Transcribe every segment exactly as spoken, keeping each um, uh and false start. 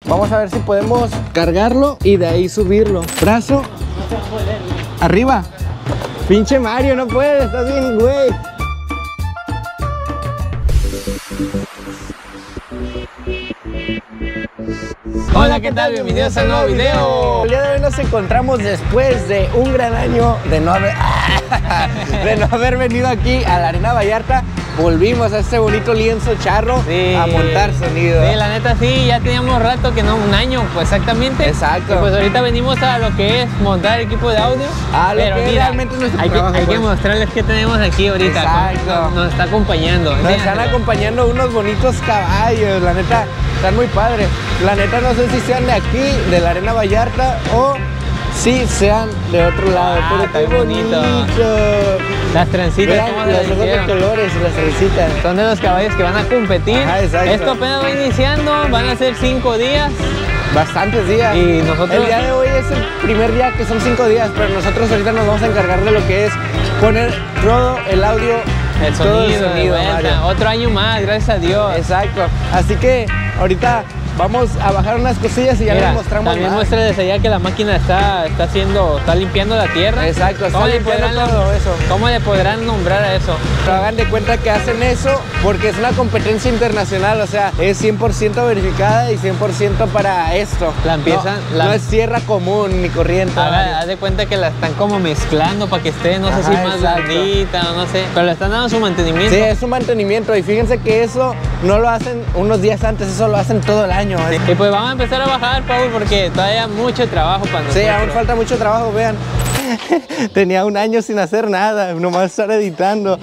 Vamos a ver si podemos cargarlo y de ahí subirlo. Brazo. Arriba. Pinche Mario, no puedes, estás bien, güey. Hola, ¿qué tal? Bienvenidos a un nuevo video. El día de hoy nos encontramos después de un gran año de no haber, de no haber venido aquí a la Arena Vallarta. Volvimos a este bonito lienzo charro sí, a montar sonido. Sí, la neta sí, ya teníamos rato que no, un año pues exactamente. Exacto. Y pues ahorita venimos a lo que es montar equipo de audio. Ah, lo pero que mira, realmente es nuestro hay, trabajo, que, hay pues. que mostrarles qué tenemos aquí ahorita. Exacto. Nos, nos está acompañando. Nos están acompañando unos bonitos caballos, la neta, están muy padres. La neta no sé si sean de aquí, de la Arena Vallarta o si sean de otro lado. Ah, pero está qué bonito. bonito. Las trencitas, Vean ¿cómo los las ojos de hicieron? colores, las trencitas. Son de los caballos que van a competir. Ajá, exacto. Esto apenas va iniciando, van a ser cinco días. Bastantes días. Y nosotros... El día de hoy es el primer día que son cinco días, pero nosotros ahorita nos vamos a encargar de lo que es poner todo el audio, El todo sonido, el sonido, de vuelta. Mario. Otro año más, gracias a Dios. Exacto. Así que ahorita vamos a bajar unas cosillas y ya Mira, les mostramos también más. muéstrales allá que la máquina está, está haciendo, está limpiando la tierra. Exacto, está ¿Cómo le limpiando podrán- todo eso. ¿Cómo le podrán nombrar a eso? Pero hagan de cuenta que hacen eso porque es una competencia internacional, o sea, es cien por ciento verificada y cien por ciento para esto. La empiezan- No, la- no es tierra común ni corriente. Haga- Mario. Haz de cuenta que la están como mezclando para que esté, no sé Ajá, si más exacto. blandita o no sé. Pero le están dando su mantenimiento. Sí, es un mantenimiento y fíjense que eso no lo hacen unos días antes, eso lo hacen todo el año. ¿eh? Y pues vamos a empezar a bajar, Paul, porque todavía hay mucho trabajo para nosotros. Sí, aún falta mucho trabajo, vean. Tenía un año sin hacer nada, nomás estar editando.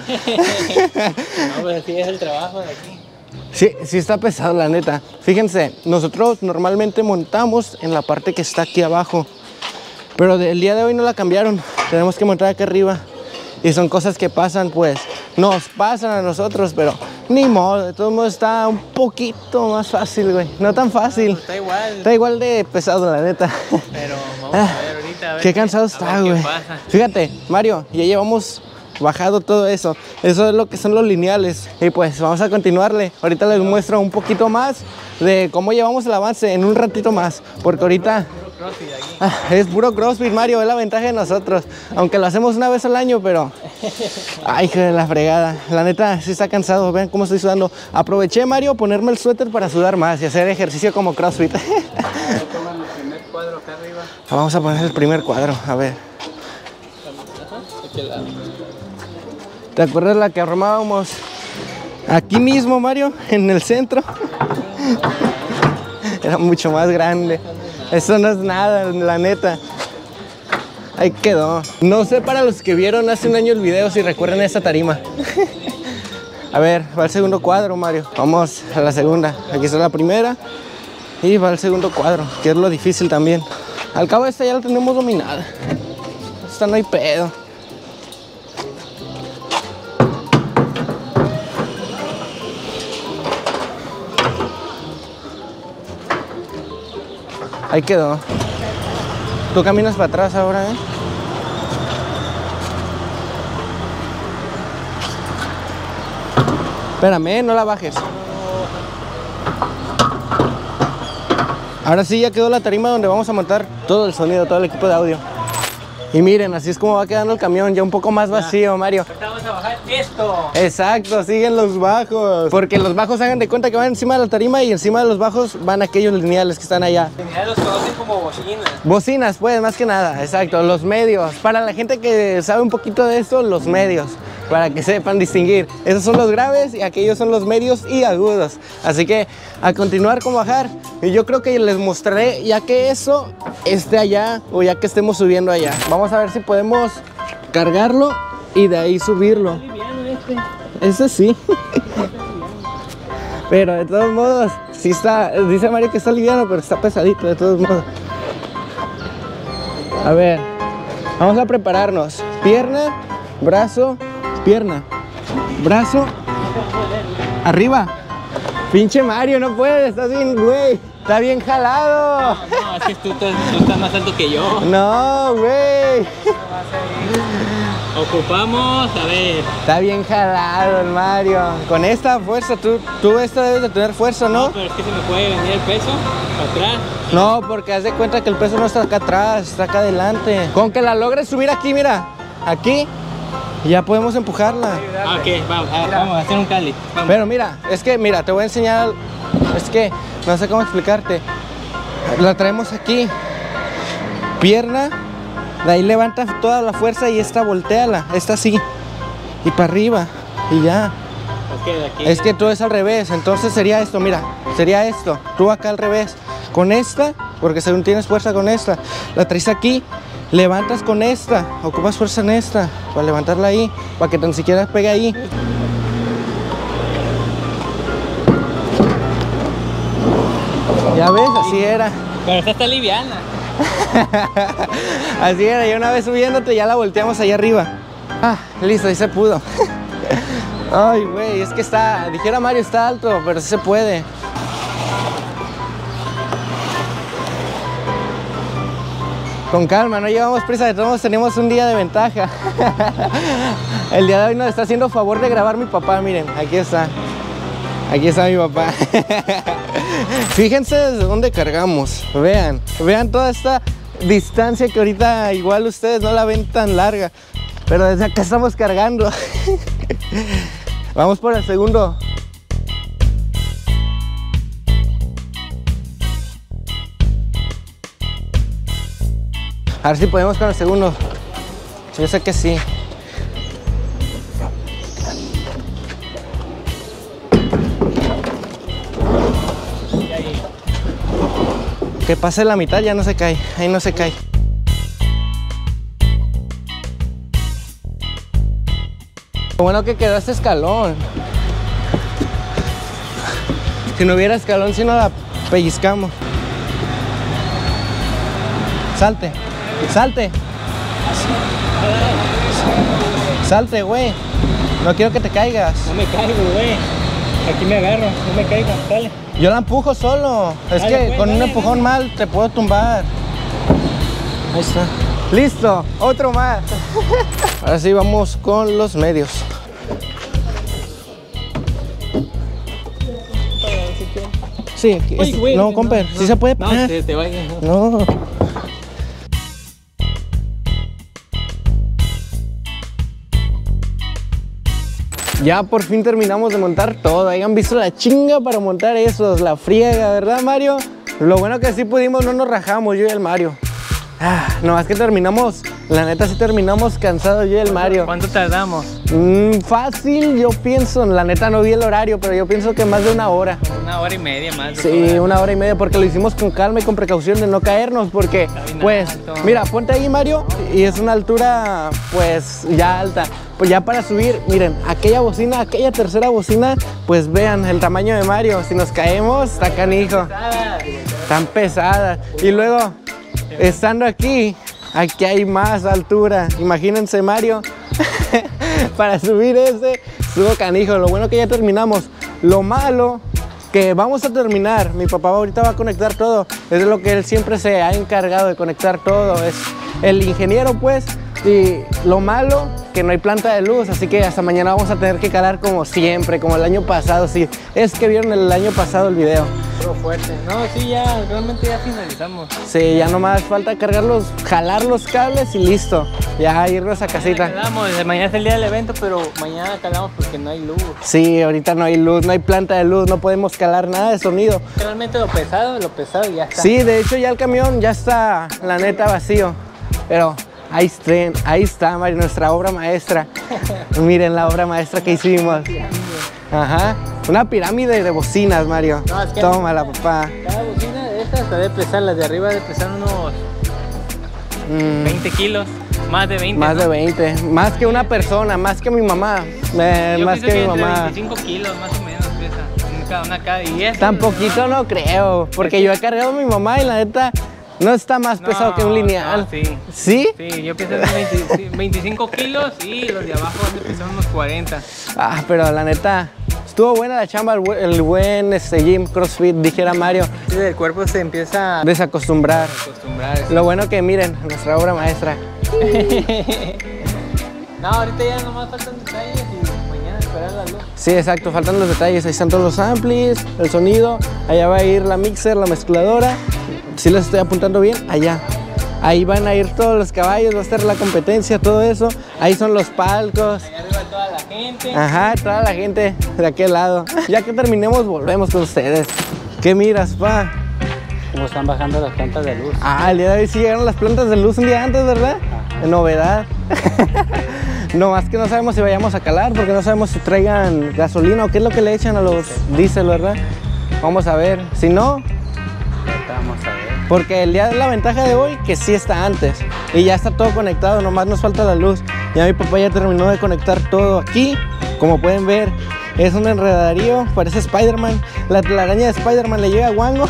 No, pues así es el trabajo de aquí. Sí, sí está pesado, la neta. Fíjense, nosotros normalmente montamos en la parte que está aquí abajo, pero el día de hoy no la cambiaron. Tenemos que montar acá arriba. Y son cosas que pasan, pues, nos pasan a nosotros, pero ni modo. De todos modos está un poquito más fácil, güey. No tan fácil. Está igual, Está igual de pesado, la neta. pero vamos a ver ahorita. A ver Qué cansado a está, ver qué güey. pasa. Fíjate, Mario, ya llevamos bajado todo eso. Eso es lo que son los lineales. Y pues vamos a continuarle. Ahorita les muestro un poquito más de cómo llevamos el avance en un ratito más. Porque ahorita CrossFit aquí. ah, es puro CrossFit, Mario. Es la ventaja de nosotros. Aunque lo hacemos una vez al año, pero... Ay, hijo de la fregada. La neta, sí está cansado. Vean cómo estoy sudando. Aproveché, Mario, ponerme el suéter para sudar más y hacer ejercicio como CrossFit. Toman el primer cuadro acá arriba. Vamos a poner el primer cuadro. A ver. Aquí al lado. ¿Te acuerdas la que armábamos aquí mismo, Mario? En el centro. Era mucho más grande. Eso no es nada, la neta. Ahí quedó. No sé para los que vieron hace un año el video si recuerdan esa tarima. A ver, va el segundo cuadro, Mario. Vamos a la segunda. Aquí está la primera. Y va el segundo cuadro, que es lo difícil también. Al cabo esta ya la tenemos dominada. Esta no hay pedo. Ahí quedó. Tú caminas para atrás ahora, ¿eh? Espérame, no la bajes. Ahora sí ya quedó la tarima donde vamos a montar todo el sonido, todo el equipo de audio. Y miren, así es como va quedando el camión, ya un poco más vacío, Mario. Ahorita vamos a bajar esto. Exacto, siguen los bajos. Porque los bajos hagan de cuenta que van encima de la tarima y encima de los bajos van aquellos lineales que están allá. Ya los conocen como bocinas. Bocinas, pues, más que nada, exacto, los medios. Para la gente que sabe un poquito de esto, los medios. Para que sepan distinguir. Esos son los graves y aquellos son los medios y agudos. Así que a continuar con bajar. Y yo creo que les mostraré ya que eso esté allá o ya que estemos subiendo allá. Vamos a ver si podemos cargarlo y de ahí subirlo. Ese sí. Pero de todos modos, sí está, dice Mario que está liviano, pero está pesadito de todos modos. A ver, vamos a prepararnos. Pierna, brazo, pierna, brazo, arriba. Pinche Mario, no puedes, estás bien, güey. Está bien jalado. No, no, es que tú, tú, tú estás más alto que yo. No, güey. Ocupamos, a ver. Está bien jalado el Mario. Con esta fuerza, tú, tú esta debes de tener fuerza, ¿no? No, pero es que se me puede venir el peso para atrás. No, porque haz de cuenta que el peso no está acá atrás, está acá adelante. Con que la logres subir aquí, mira, aquí, ya podemos empujarla. Ah, ok, vamos, a, vamos a hacer un cali. Vamos. Pero mira, es que, mira, te voy a enseñar, es que no sé cómo explicarte. La traemos aquí, pierna, de ahí levanta toda la fuerza y esta volteala, esta así, y para arriba, y ya. Es que, de aquí... es que todo es al revés, entonces sería esto, mira, sería esto, tú acá al revés. Con esta, porque según tienes fuerza con esta, la traes aquí, levantas con esta, ocupas fuerza en esta, para levantarla ahí, para que tan siquiera pegue ahí. Ya ves, así era. Pero esta está liviana. Así era, y una vez subiéndote ya la volteamos allá arriba. Ah, listo, ahí se pudo. Ay, güey, es que está, dijera Mario, está alto, pero sí se puede. Con calma, no llevamos prisa, de todos tenemos un día de ventaja. El día de hoy nos está haciendo favor de grabar mi papá, miren, aquí está. Aquí está mi papá. Fíjense desde dónde cargamos, vean, vean toda esta distancia que ahorita igual ustedes no la ven tan larga, pero desde acá estamos cargando. Vamos por el segundo. A ver si podemos con el segundo. Yo sé que sí. Que pase la mitad, ya no se cae. Ahí no se cae. Lo bueno que quedó este escalón. Si no hubiera escalón, si no la pellizcamos. Salte. Salte. Salte, güey. No quiero que te caigas. No me caigo, güey. Aquí me agarro, no me caigo, dale. Yo la empujo solo. Es Dale, que güey, con dale, un empujón dale. mal te puedo tumbar. Ahí está. Listo, otro más. Ahora sí vamos con los medios. Sí, aquí, Uy, es- güey, no, no, comper, no. sí se puede No, parar. te, te vayas. No. Ya por fin terminamos de montar todo. Hayan visto la chinga para montar esos, la friega, ¿verdad, Mario? Lo bueno que sí pudimos, no nos rajamos, yo y el Mario. Ah, no, más que terminamos, la neta sí terminamos cansados yo y el Mario. ¿Cuánto tardamos? Mm, fácil, yo pienso, la neta no vi el horario, pero yo pienso que más de una hora. Una hora y media más. de Sí, hora. una hora y media, porque lo hicimos con calma y con precaución de no caernos, porque, bien pues, alto. mira, ponte ahí, Mario, y es una altura, pues, ya alta. Pues ya para subir, miren, aquella bocina, aquella tercera bocina, pues vean el tamaño de Mario. Si nos caemos, está canijo. Tan pesada. Y luego, estando aquí, aquí hay más altura. Imagínense, Mario, para subir ese, estuvo canijo. Lo bueno que ya terminamos. Lo malo que vamos a terminar, mi papá ahorita va a conectar todo. Es de lo que él siempre se ha encargado de conectar todo. Es el ingeniero, pues. Y lo malo, que no hay planta de luz, así que hasta mañana vamos a tener que calar como siempre, como el año pasado. Sí, es que vieron el año pasado el video. Puro fuerte. No, sí, ya, realmente ya finalizamos. Sí, ya nomás falta cargarlos, jalar los cables y listo. Ya irnos a casita. Calamos, mañana es el día del evento, pero mañana calamos porque no hay luz. Sí, ahorita no hay luz, no hay planta de luz, no podemos calar nada de sonido. Realmente lo pesado, lo pesado ya está. Sí, de hecho ya el camión ya está, la neta, vacío. Pero ahí está, ahí está, Mario, nuestra obra maestra. Miren la obra maestra que hicimos. Ajá, una pirámide de bocinas, Mario. No, es que- Tómala, papá. Cada bocina de estas debe pesar, las de arriba debe pesar unos Mm, veinte kilos, más de veinte. más ¿no? de veinte, más que una persona, más que mi mamá. Eh, Yo más pienso que, que mi entre mamá. veinticinco kilos más o menos pesa. Una cada, una cada. Y eso, Tan poquito no creo, porque yo he cargado a mi mamá y la neta no está más no, pesado que un lineal. no, sí. ¿Sí? Sí, yo pienso que veinte, sí, veinticinco kilos y los de abajo han de pesar unos cuarenta. Ah, pero la neta, estuvo buena la chamba, el, bu- el buen este, gym CrossFit, dijera Mario, Sí, el cuerpo se empieza a desacostumbrar. acostumbrar. Lo bueno que miren, nuestra obra maestra. No, ahorita ya nomás faltan detalles y mañana esperar la luz. Sí, exacto, faltan los detalles. Ahí están todos los amplis, el sonido. Allá va a ir la mixer, la mezcladora. Si les estoy apuntando bien, allá. Ahí van a ir todos los caballos, va a estar la competencia, todo eso. Ahí son los palcos. Allá arriba toda la gente. Ajá, toda la gente de aquel lado. Ya que terminemos, volvemos con ustedes. ¿Qué miras, pa? Como están bajando las plantas de luz. Ah, el día de hoy sí llegaron las plantas de luz un día antes, ¿verdad? Ajá. Novedad. No más que no sabemos si vayamos a calar, porque no sabemos si traigan gasolina o qué es lo que le echan a los diésel, ¿verdad? Vamos a ver. Si no, Ahorita vamos a ver. porque el día de la ventaja de hoy que sí está antes y ya está todo conectado, nomás nos falta la luz. Ya mi papá ya terminó de conectar todo aquí, como pueden ver. Es un enredarío, parece Spider-Man. La telaraña de Spider-Man le llega a Wango.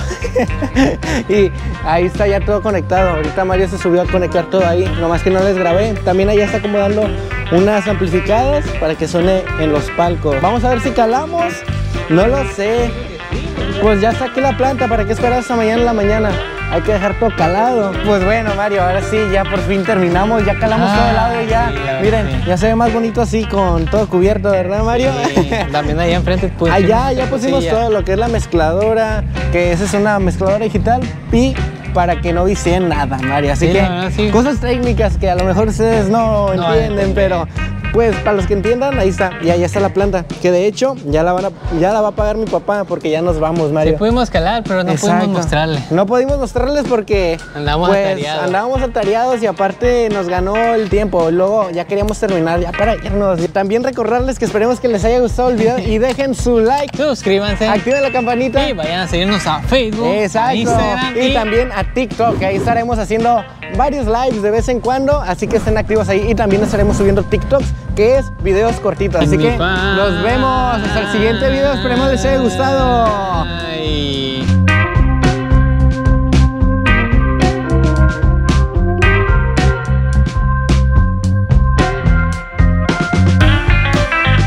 Y ahí está ya todo conectado. Ahorita Mario se subió a conectar todo ahí, nomás que no les grabé. También allá está acomodando unas amplificadas para que suene en los palcos. Vamos a ver si calamos. No lo sé. Pues ya saqué la planta, ¿para qué esperar hasta mañana en la mañana? Hay que dejar todo calado. Pues bueno, Mario, ahora sí, ya por fin terminamos, ya calamos Ah, todo el lado y ya, sí, la miren, verdad, sí. ya se ve más bonito así con todo cubierto, ¿verdad, Mario? Sí, también allá enfrente pues. Allá ya pusimos cosilla. todo lo que es la mezcladora, que esa es una mezcladora digital, y para que no vicien nada, Mario. Así Sí, que la verdad, sí. cosas técnicas que a lo mejor ustedes no, No entienden, entienden. pero pues para los que entiendan, ahí está, ya, ya está la planta, que de hecho ya la, van a, ya la va a pagar mi papá porque ya nos vamos, Sí Mario. pudimos calar, pero no Exacto. pudimos mostrarle. No pudimos mostrarles porque Andábamos pues, atareados. andábamos atareados y aparte nos ganó el tiempo. Luego ya queríamos terminar ya para irnos. Y también recordarles que esperemos que les haya gustado el video y dejen su like, Suscríbanse. activen la campanita. Y vayan a seguirnos a Facebook, Exacto. a Instagram y, también a TikTok, que ahí estaremos haciendo varios lives de vez en cuando, así que estén activos ahí. Y también estaremos subiendo TikToks, que es videos cortitos. Así Mi que pa- nos vemos hasta el siguiente video. Esperemos les haya gustado. Ay.